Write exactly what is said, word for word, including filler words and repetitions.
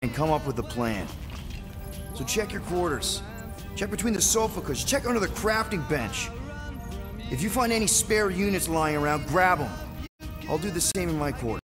and come up with a plan. So check your quarters. Check between the sofa cushions. Check under the crafting bench. If you find any spare units lying around, grab them. I'll do the same in my quarters.